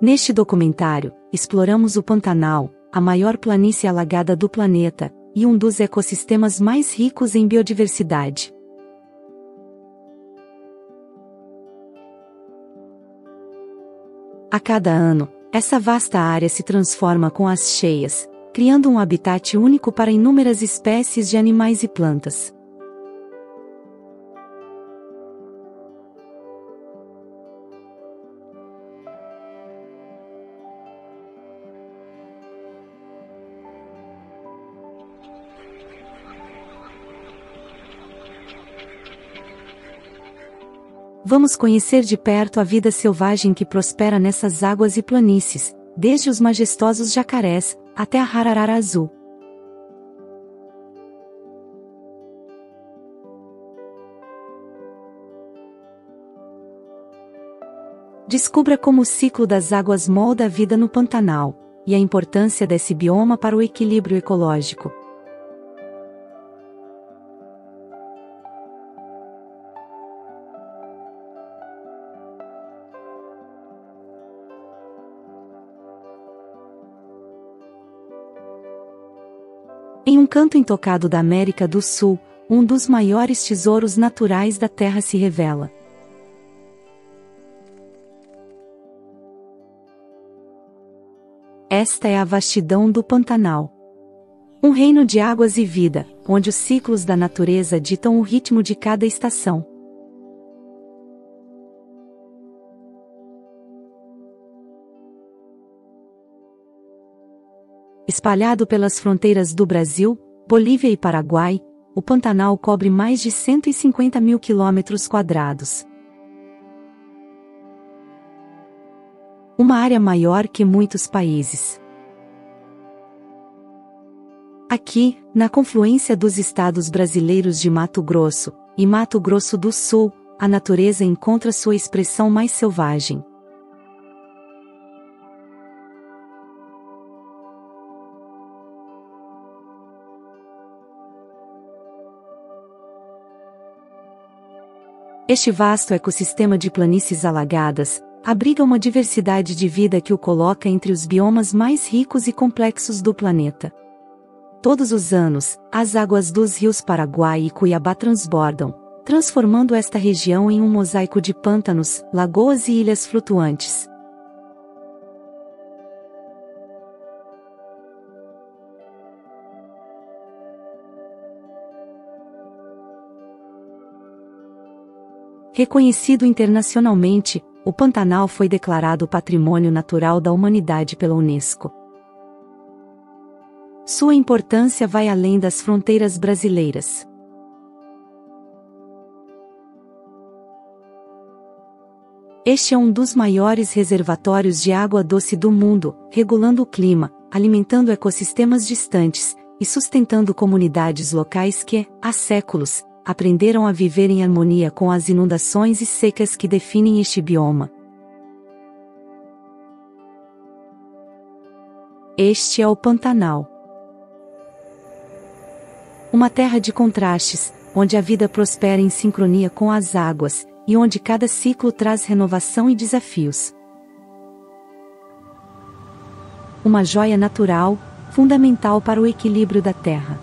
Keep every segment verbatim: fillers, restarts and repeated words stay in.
Neste documentário, exploramos o Pantanal, a maior planície alagada do planeta, e um dos ecossistemas mais ricos em biodiversidade. A cada ano, essa vasta área se transforma com as cheias, criando um habitat único para inúmeras espécies de animais e plantas. Vamos conhecer de perto a vida selvagem que prospera nessas águas e planícies, desde os majestosos jacarés, até a ararara azul. Descubra como o ciclo das águas molda a vida no Pantanal, e a importância desse bioma para o equilíbrio ecológico. Em um canto intocado da América do Sul, um dos maiores tesouros naturais da Terra se revela. Esta é a vastidão do Pantanal. Um reino de águas e vida, onde os ciclos da natureza ditam o ritmo de cada estação. Espalhado pelas fronteiras do Brasil, Bolívia e Paraguai, o Pantanal cobre mais de cento e cinquenta mil quilômetros quadrados. Uma área maior que muitos países. Aqui, na confluência dos estados brasileiros de Mato Grosso e Mato Grosso do Sul, a natureza encontra sua expressão mais selvagem. Este vasto ecossistema de planícies alagadas abriga uma diversidade de vida que o coloca entre os biomas mais ricos e complexos do planeta. Todos os anos, as águas dos rios Paraguai e Cuiabá transbordam, transformando esta região em um mosaico de pântanos, lagoas e ilhas flutuantes. Reconhecido internacionalmente, o Pantanal foi declarado Patrimônio Natural da Humanidade pela Unesco. Sua importância vai além das fronteiras brasileiras. Este é um dos maiores reservatórios de água doce do mundo, regulando o clima, alimentando ecossistemas distantes e sustentando comunidades locais que, há séculos, aprenderam a viver em harmonia com as inundações e secas que definem este bioma. Este é o Pantanal. Uma terra de contrastes, onde a vida prospera em sincronia com as águas, e onde cada ciclo traz renovação e desafios. Uma joia natural, fundamental para o equilíbrio da Terra.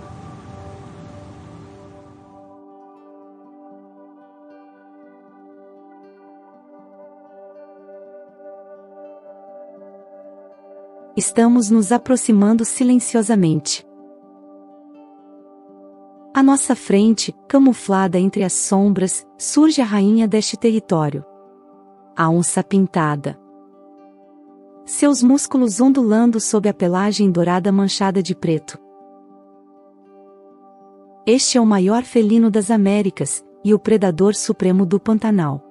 Estamos nos aproximando silenciosamente. À nossa frente, camuflada entre as sombras, surge a rainha deste território. A onça pintada. Seus músculos ondulando sob a pelagem dourada manchada de preto. Este é o maior felino das Américas, e o predador supremo do Pantanal.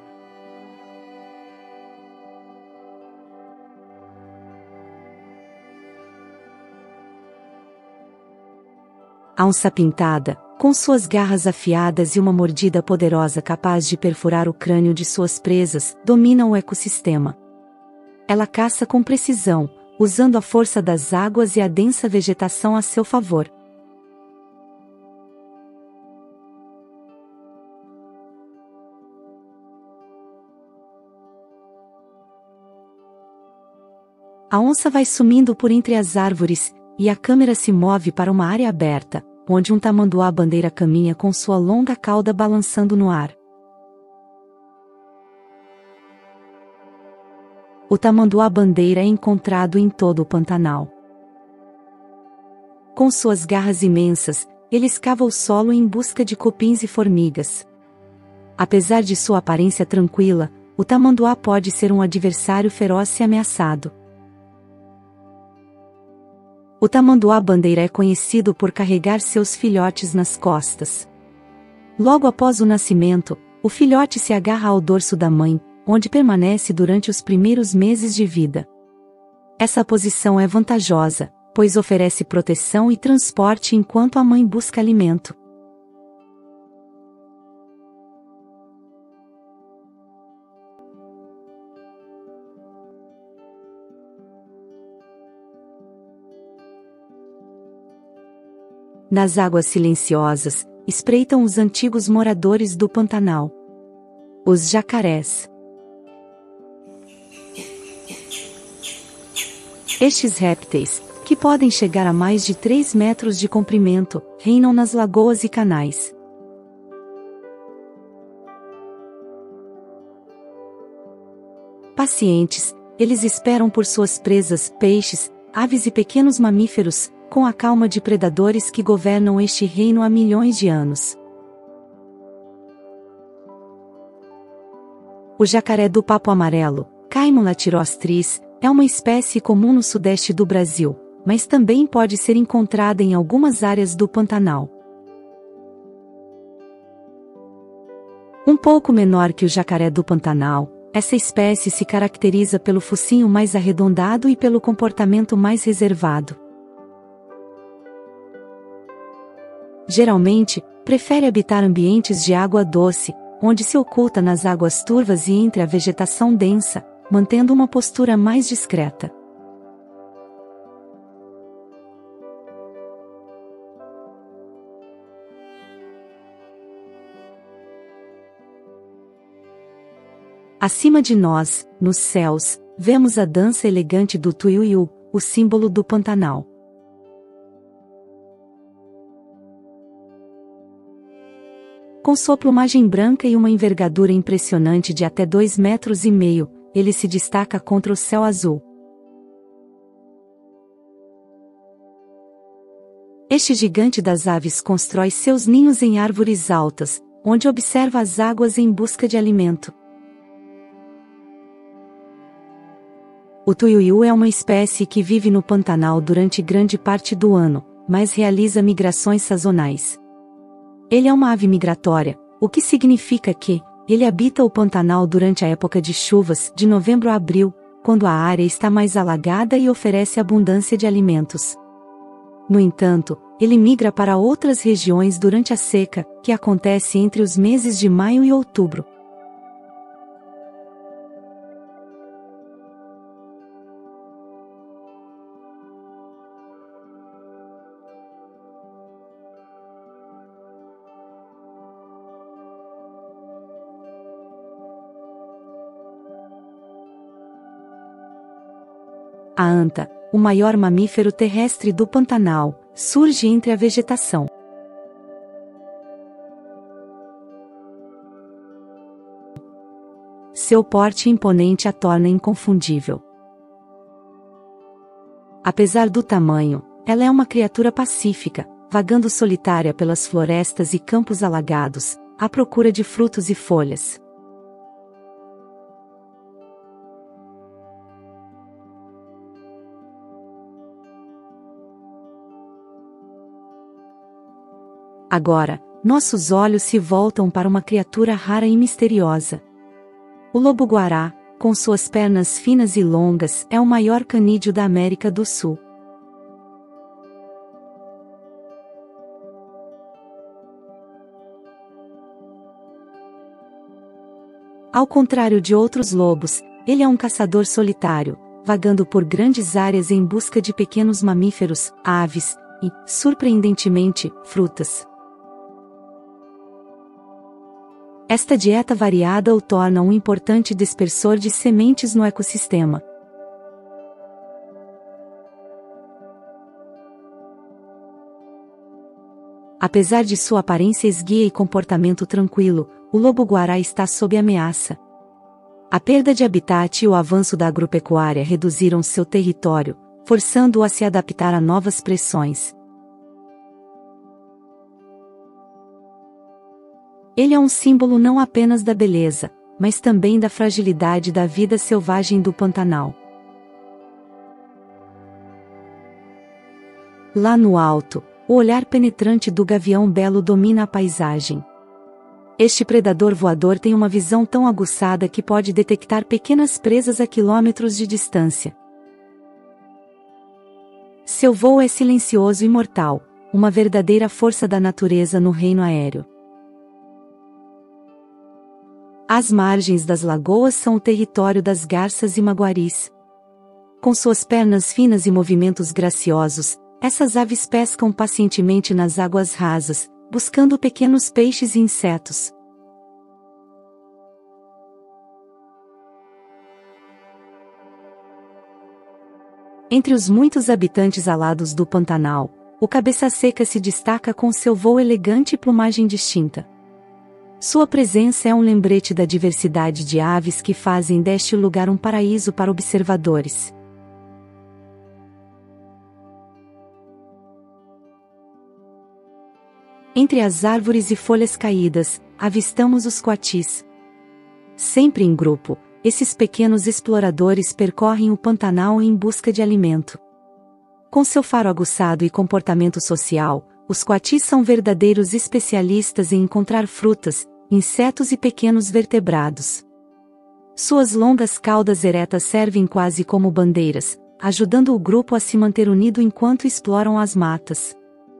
A onça pintada, com suas garras afiadas e uma mordida poderosa capaz de perfurar o crânio de suas presas, domina o ecossistema. Ela caça com precisão, usando a força das águas e a densa vegetação a seu favor. A onça vai sumindo por entre as árvores, e a câmera se move para uma área aberta, onde um tamanduá-bandeira caminha com sua longa cauda balançando no ar. O tamanduá-bandeira é encontrado em todo o Pantanal. Com suas garras imensas, ele escava o solo em busca de cupins e formigas. Apesar de sua aparência tranquila, o tamanduá pode ser um adversário feroz e ameaçado. O tamanduá-bandeira é conhecido por carregar seus filhotes nas costas. Logo após o nascimento, o filhote se agarra ao dorso da mãe, onde permanece durante os primeiros meses de vida. Essa posição é vantajosa, pois oferece proteção e transporte enquanto a mãe busca alimento. Nas águas silenciosas, espreitam os antigos moradores do Pantanal. Os jacarés. Estes répteis, que podem chegar a mais de três metros de comprimento, reinam nas lagoas e canais. Pacientes, eles esperam por suas presas, peixes, aves e pequenos mamíferos, com a calma de predadores que governam este reino há milhões de anos. O jacaré do papo amarelo, Caimon latirostris, é uma espécie comum no sudeste do Brasil, mas também pode ser encontrada em algumas áreas do Pantanal. Um pouco menor que o jacaré do Pantanal, essa espécie se caracteriza pelo focinho mais arredondado e pelo comportamento mais reservado. Geralmente, prefere habitar ambientes de água doce, onde se oculta nas águas turvas e entre a vegetação densa, mantendo uma postura mais discreta. Acima de nós, nos céus, vemos a dança elegante do tuiuiu, o símbolo do Pantanal. Com sua plumagem branca e uma envergadura impressionante de até dois metros e meio, ele se destaca contra o céu azul. Este gigante das aves constrói seus ninhos em árvores altas, onde observa as águas em busca de alimento. O tuiuiu é uma espécie que vive no Pantanal durante grande parte do ano, mas realiza migrações sazonais. Ele é uma ave migratória, o que significa que ele habita o Pantanal durante a época de chuvas, de novembro a abril, quando a área está mais alagada e oferece abundância de alimentos. No entanto, ele migra para outras regiões durante a seca, que acontece entre os meses de maio e outubro. A anta, o maior mamífero terrestre do Pantanal, surge entre a vegetação. Seu porte imponente a torna inconfundível. Apesar do tamanho, ela é uma criatura pacífica, vagando solitária pelas florestas e campos alagados, à procura de frutos e folhas. Agora, nossos olhos se voltam para uma criatura rara e misteriosa. O lobo-guará, com suas pernas finas e longas, é o maior canídeo da América do Sul. Ao contrário de outros lobos, ele é um caçador solitário, vagando por grandes áreas em busca de pequenos mamíferos, aves e, surpreendentemente, frutas. Esta dieta variada o torna um importante dispersor de sementes no ecossistema. Apesar de sua aparência esguia e comportamento tranquilo, o lobo-guará está sob ameaça. A perda de habitat e o avanço da agropecuária reduziram seu território, forçando-o a se adaptar a novas pressões. Ele é um símbolo não apenas da beleza, mas também da fragilidade da vida selvagem do Pantanal. Lá no alto, o olhar penetrante do gavião belo domina a paisagem. Este predador voador tem uma visão tão aguçada que pode detectar pequenas presas a quilômetros de distância. Seu voo é silencioso e mortal, uma verdadeira força da natureza no reino aéreo. As margens das lagoas são o território das garças e maguaris. Com suas pernas finas e movimentos graciosos, essas aves pescam pacientemente nas águas rasas, buscando pequenos peixes e insetos. Entre os muitos habitantes alados do Pantanal, o cabeça-seca se destaca com seu voo elegante e plumagem distinta. Sua presença é um lembrete da diversidade de aves que fazem deste lugar um paraíso para observadores. Entre as árvores e folhas caídas, avistamos os coatis. Sempre em grupo, esses pequenos exploradores percorrem o Pantanal em busca de alimento. Com seu faro aguçado e comportamento social, os coatis são verdadeiros especialistas em encontrar frutas, insetos e pequenos vertebrados. Suas longas caudas eretas servem quase como bandeiras, ajudando o grupo a se manter unido enquanto exploram as matas.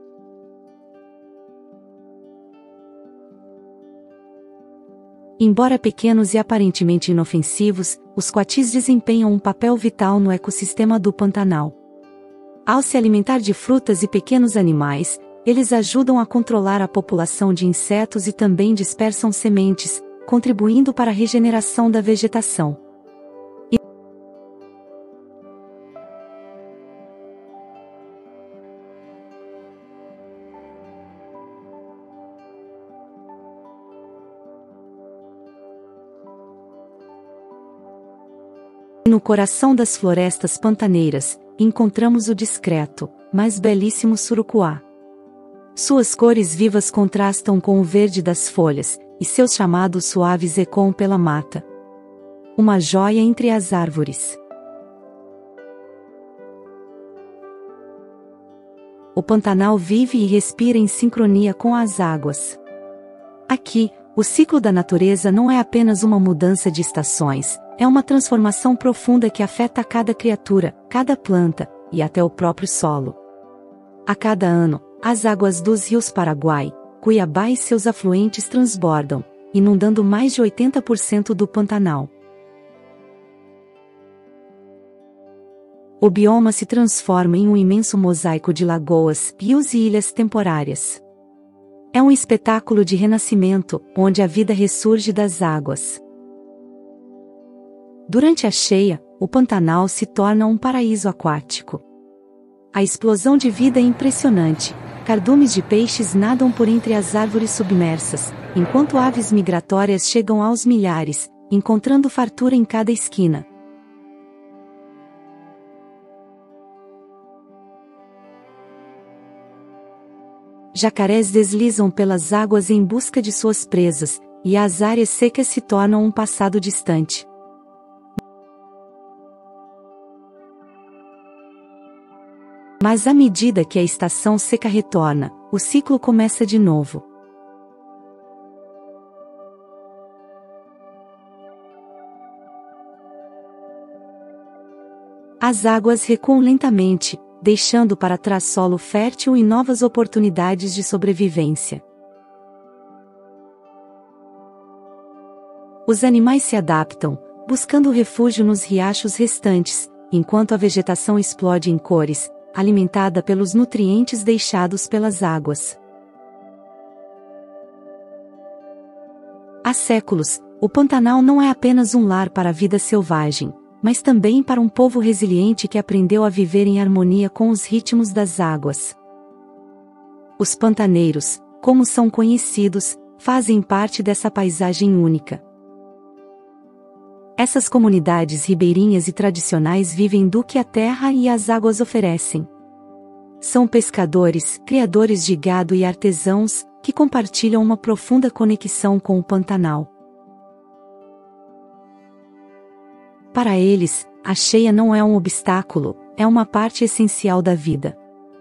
Embora pequenos e aparentemente inofensivos, os coatis desempenham um papel vital no ecossistema do Pantanal. Ao se alimentar de frutas e pequenos animais, eles ajudam a controlar a população de insetos e também dispersam sementes, contribuindo para a regeneração da vegetação. E no coração das florestas pantaneiras, encontramos o discreto, mas belíssimo surucuá. Suas cores vivas contrastam com o verde das folhas, e seus chamados suaves ecoam pela mata. Uma joia entre as árvores. O Pantanal vive e respira em sincronia com as águas. Aqui, o ciclo da natureza não é apenas uma mudança de estações, é uma transformação profunda que afeta cada criatura, cada planta, e até o próprio solo. A cada ano, as águas dos rios Paraguai, Cuiabá e seus afluentes transbordam, inundando mais de oitenta por cento do Pantanal. O bioma se transforma em um imenso mosaico de lagoas, rios e ilhas temporárias. É um espetáculo de renascimento, onde a vida ressurge das águas. Durante a cheia, o Pantanal se torna um paraíso aquático. A explosão de vida é impressionante. Cardumes de peixes nadam por entre as árvores submersas, enquanto aves migratórias chegam aos milhares, encontrando fartura em cada esquina. Jacarés deslizam pelas águas em busca de suas presas, e as áreas secas se tornam um passado distante. Mas à medida que a estação seca retorna, o ciclo começa de novo. As águas recuam lentamente, deixando para trás solo fértil e novas oportunidades de sobrevivência. Os animais se adaptam, buscando refúgio nos riachos restantes, enquanto a vegetação explode em cores, alimentada pelos nutrientes deixados pelas águas. Há séculos, o Pantanal não é apenas um lar para a vida selvagem, mas também para um povo resiliente que aprendeu a viver em harmonia com os ritmos das águas. Os pantaneiros, como são conhecidos, fazem parte dessa paisagem única. Essas comunidades ribeirinhas e tradicionais vivem do que a terra e as águas oferecem. São pescadores, criadores de gado e artesãos, que compartilham uma profunda conexão com o Pantanal. Para eles, a cheia não é um obstáculo, é uma parte essencial da vida.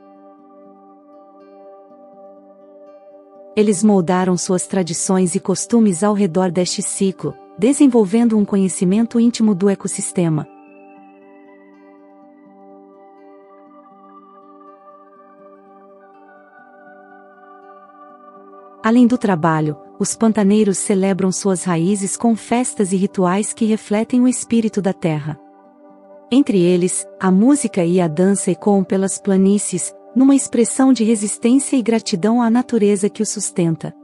Eles moldaram suas tradições e costumes ao redor deste ciclo, desenvolvendo um conhecimento íntimo do ecossistema. Além do trabalho, os pantaneiros celebram suas raízes com festas e rituais que refletem o espírito da terra. Entre eles, a música e a dança ecoam pelas planícies, numa expressão de resistência e gratidão à natureza que os sustenta.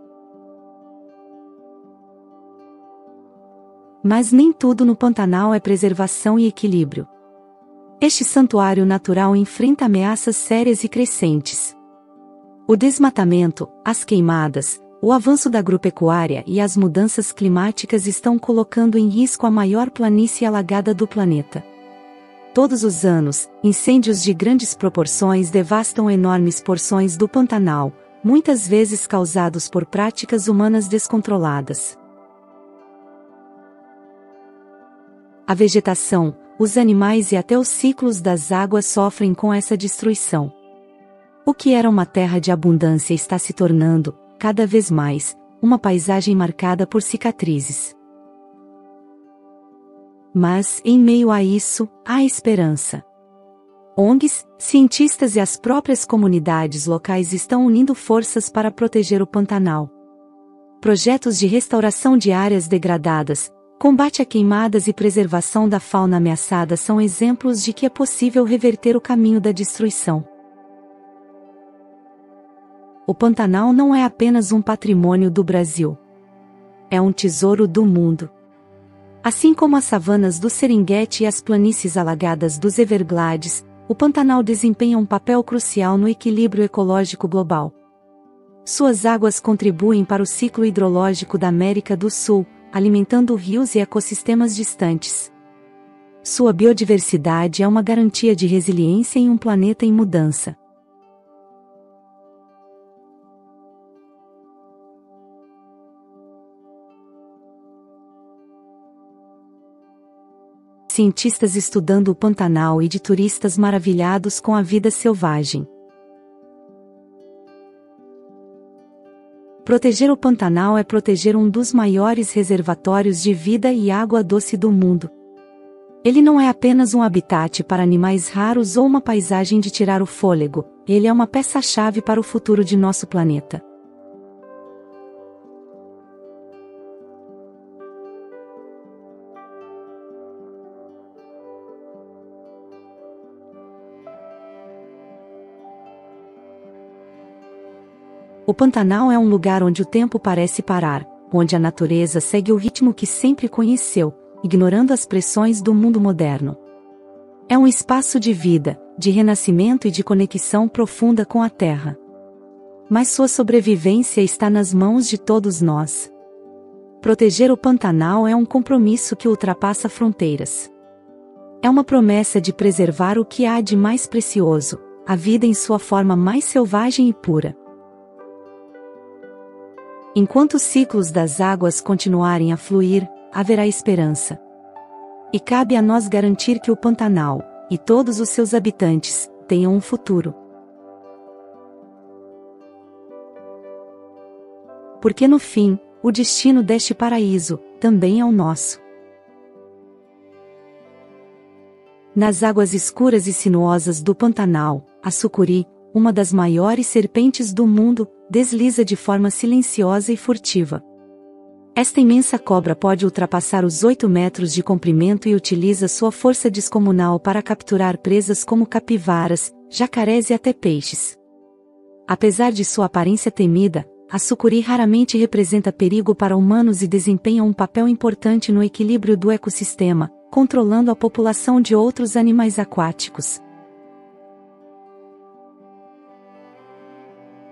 Mas nem tudo no Pantanal é preservação e equilíbrio. Este santuário natural enfrenta ameaças sérias e crescentes. O desmatamento, as queimadas, o avanço da agropecuária e as mudanças climáticas estão colocando em risco a maior planície alagada do planeta. Todos os anos, incêndios de grandes proporções devastam enormes porções do Pantanal, muitas vezes causados por práticas humanas descontroladas. A vegetação, os animais e até os ciclos das águas sofrem com essa destruição. O que era uma terra de abundância está se tornando, cada vez mais, uma paisagem marcada por cicatrizes. Mas, em meio a isso, há esperança. O N Gs, cientistas e as próprias comunidades locais estão unindo forças para proteger o Pantanal. Projetos de restauração de áreas degradadas, combate a queimadas e preservação da fauna ameaçada são exemplos de que é possível reverter o caminho da destruição. O Pantanal não é apenas um patrimônio do Brasil. É um tesouro do mundo. Assim como as savanas do Serengeti e as planícies alagadas dos Everglades, o Pantanal desempenha um papel crucial no equilíbrio ecológico global. Suas águas contribuem para o ciclo hidrológico da América do Sul, alimentando rios e ecossistemas distantes. Sua biodiversidade é uma garantia de resiliência em um planeta em mudança. Cientistas estudando o Pantanal e de turistas maravilhados com a vida selvagem. Proteger o Pantanal é proteger um dos maiores reservatórios de vida e água doce do mundo. Ele não é apenas um habitat para animais raros ou uma paisagem de tirar o fôlego, ele é uma peça-chave para o futuro de nosso planeta. O Pantanal é um lugar onde o tempo parece parar, onde a natureza segue o ritmo que sempre conheceu, ignorando as pressões do mundo moderno. É um espaço de vida, de renascimento e de conexão profunda com a Terra. Mas sua sobrevivência está nas mãos de todos nós. Proteger o Pantanal é um compromisso que ultrapassa fronteiras. É uma promessa de preservar o que há de mais precioso, a vida em sua forma mais selvagem e pura. Enquanto os ciclos das águas continuarem a fluir, haverá esperança. E cabe a nós garantir que o Pantanal, e todos os seus habitantes, tenham um futuro. Porque no fim, o destino deste paraíso, também é o nosso. Nas águas escuras e sinuosas do Pantanal, a sucuri, uma das maiores serpentes do mundo, desliza de forma silenciosa e furtiva. Esta imensa cobra pode ultrapassar os oito metros de comprimento e utiliza sua força descomunal para capturar presas como capivaras, jacarés e até peixes. Apesar de sua aparência temida, a sucuri raramente representa perigo para humanos e desempenha um papel importante no equilíbrio do ecossistema, controlando a população de outros animais aquáticos.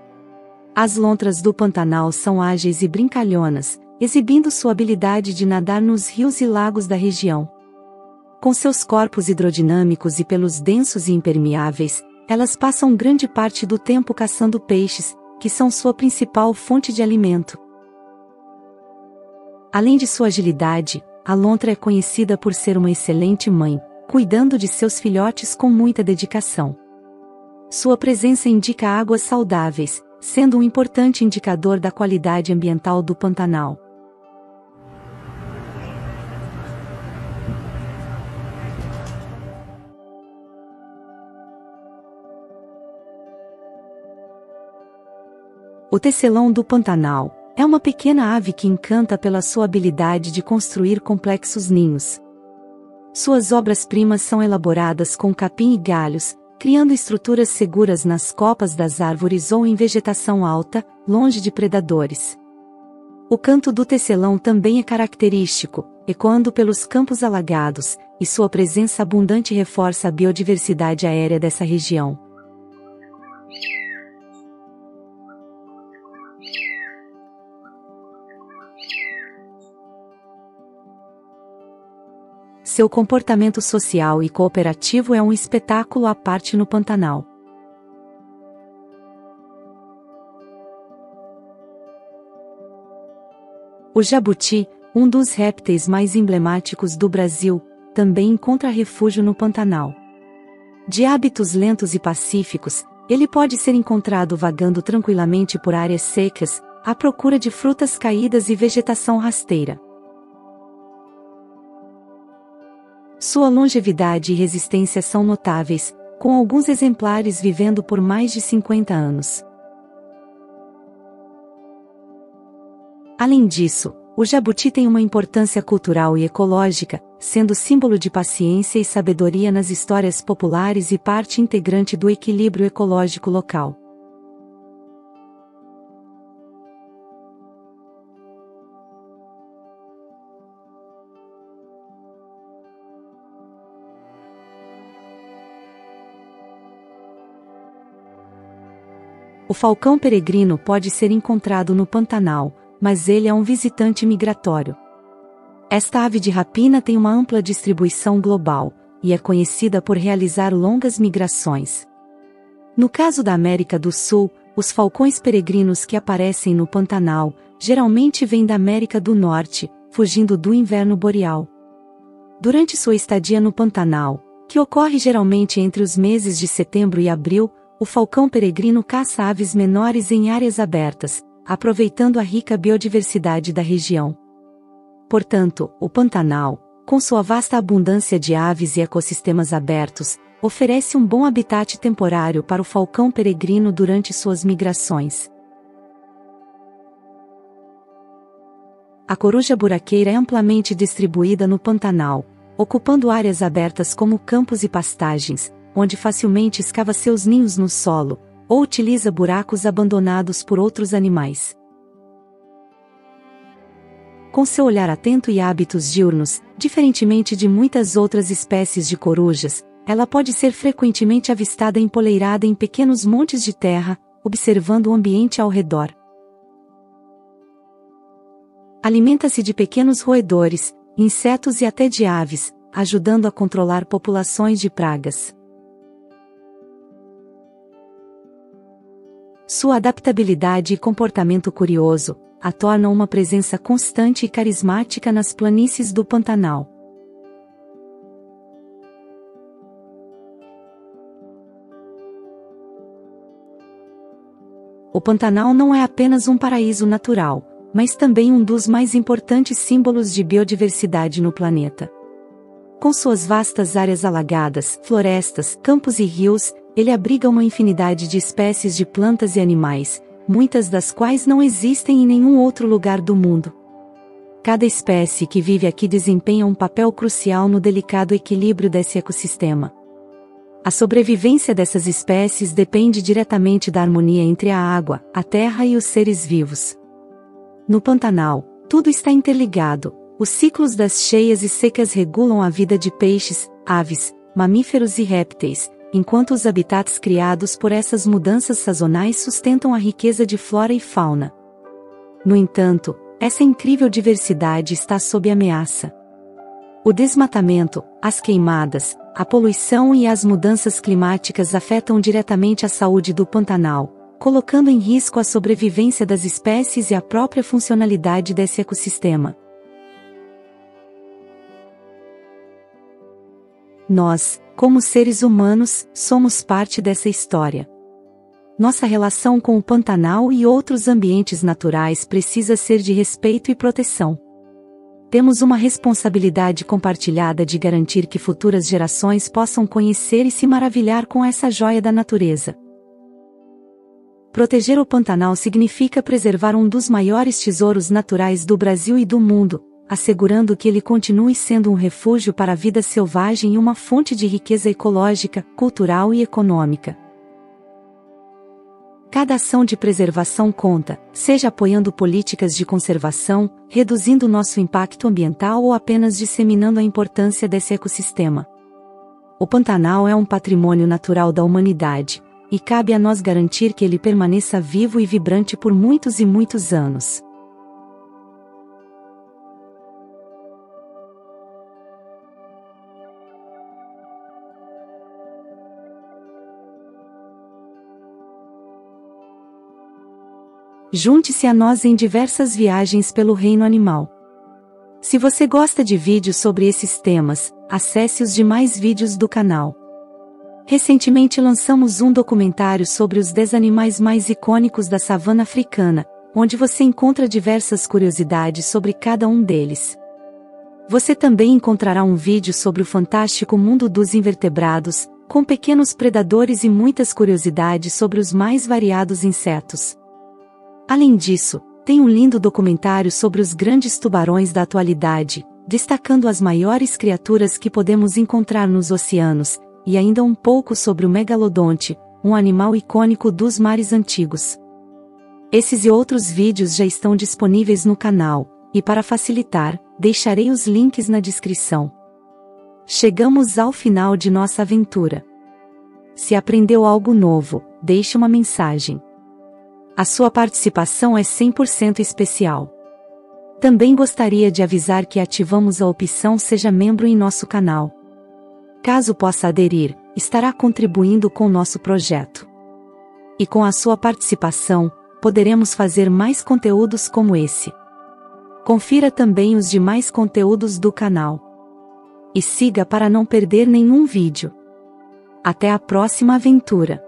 As lontras do Pantanal são ágeis e brincalhonas, exibindo sua habilidade de nadar nos rios e lagos da região. Com seus corpos hidrodinâmicos e pelos densos e impermeáveis, elas passam grande parte do tempo caçando peixes, que são sua principal fonte de alimento. Além de sua agilidade, a lontra é conhecida por ser uma excelente mãe, cuidando de seus filhotes com muita dedicação. Sua presença indica águas saudáveis, sendo um importante indicador da qualidade ambiental do Pantanal. O tecelão do Pantanal é uma pequena ave que encanta pela sua habilidade de construir complexos ninhos. Suas obras-primas são elaboradas com capim e galhos, criando estruturas seguras nas copas das árvores ou em vegetação alta, longe de predadores. O canto do tecelão também é característico, ecoando pelos campos alagados, e sua presença abundante reforça a biodiversidade aérea dessa região. Seu comportamento social e cooperativo é um espetáculo à parte no Pantanal. O jabuti, um dos répteis mais emblemáticos do Brasil, também encontra refúgio no Pantanal. De hábitos lentos e pacíficos, ele pode ser encontrado vagando tranquilamente por áreas secas, à procura de frutas caídas e vegetação rasteira. Sua longevidade e resistência são notáveis, com alguns exemplares vivendo por mais de cinquenta anos. Além disso, o jabuti tem uma importância cultural e ecológica, sendo símbolo de paciência e sabedoria nas histórias populares e parte integrante do equilíbrio ecológico local. O falcão peregrino pode ser encontrado no Pantanal, mas ele é um visitante migratório. Esta ave de rapina tem uma ampla distribuição global, e é conhecida por realizar longas migrações. No caso da América do Sul, os falcões peregrinos que aparecem no Pantanal, geralmente vêm da América do Norte, fugindo do inverno boreal. Durante sua estadia no Pantanal, que ocorre geralmente entre os meses de setembro e abril, o falcão peregrino caça aves menores em áreas abertas, aproveitando a rica biodiversidade da região. Portanto, o Pantanal, com sua vasta abundância de aves e ecossistemas abertos, oferece um bom habitat temporário para o falcão peregrino durante suas migrações. A coruja buraqueira é amplamente distribuída no Pantanal, ocupando áreas abertas como campos e pastagens, onde facilmente escava seus ninhos no solo, ou utiliza buracos abandonados por outros animais. Com seu olhar atento e hábitos diurnos, diferentemente de muitas outras espécies de corujas, ela pode ser frequentemente avistada empoleirada em pequenos montes de terra, observando o ambiente ao redor. Alimenta-se de pequenos roedores, insetos e até de aves, ajudando a controlar populações de pragas. Sua adaptabilidade e comportamento curioso a tornam uma presença constante e carismática nas planícies do Pantanal. O Pantanal não é apenas um paraíso natural, mas também um dos mais importantes símbolos de biodiversidade no planeta. Com suas vastas áreas alagadas, florestas, campos e rios, ele abriga uma infinidade de espécies de plantas e animais, muitas das quais não existem em nenhum outro lugar do mundo. Cada espécie que vive aqui desempenha um papel crucial no delicado equilíbrio desse ecossistema. A sobrevivência dessas espécies depende diretamente da harmonia entre a água, a terra e os seres vivos. No Pantanal, tudo está interligado. Os ciclos das cheias e secas regulam a vida de peixes, aves, mamíferos e répteis, enquanto os habitats criados por essas mudanças sazonais sustentam a riqueza de flora e fauna. No entanto, essa incrível diversidade está sob ameaça. O desmatamento, as queimadas, a poluição e as mudanças climáticas afetam diretamente a saúde do Pantanal, colocando em risco a sobrevivência das espécies e a própria funcionalidade desse ecossistema. Nós, como seres humanos, somos parte dessa história. Nossa relação com o Pantanal e outros ambientes naturais precisa ser de respeito e proteção. Temos uma responsabilidade compartilhada de garantir que futuras gerações possam conhecer e se maravilhar com essa joia da natureza. Proteger o Pantanal significa preservar um dos maiores tesouros naturais do Brasil e do mundo, assegurando que ele continue sendo um refúgio para a vida selvagem e uma fonte de riqueza ecológica, cultural e econômica. Cada ação de preservação conta, seja apoiando políticas de conservação, reduzindo nosso impacto ambiental ou apenas disseminando a importância desse ecossistema. O Pantanal é um patrimônio natural da humanidade, e cabe a nós garantir que ele permaneça vivo e vibrante por muitos e muitos anos. Junte-se a nós em diversas viagens pelo reino animal. Se você gosta de vídeos sobre esses temas, acesse os demais vídeos do canal. Recentemente lançamos um documentário sobre os dez animais mais icônicos da savana africana, onde você encontra diversas curiosidades sobre cada um deles. Você também encontrará um vídeo sobre o fantástico mundo dos invertebrados, com pequenos predadores e muitas curiosidades sobre os mais variados insetos. Além disso, tem um lindo documentário sobre os grandes tubarões da atualidade, destacando as maiores criaturas que podemos encontrar nos oceanos, e ainda um pouco sobre o megalodonte, um animal icônico dos mares antigos. Esses e outros vídeos já estão disponíveis no canal, e para facilitar, deixarei os links na descrição. Chegamos ao final de nossa aventura. Se aprendeu algo novo, deixe uma mensagem. A sua participação é cem por cento especial. Também gostaria de avisar que ativamos a opção Seja Membro em nosso canal. Caso possa aderir, estará contribuindo com nosso projeto. E com a sua participação, poderemos fazer mais conteúdos como esse. Confira também os demais conteúdos do canal. E siga para não perder nenhum vídeo. Até a próxima aventura!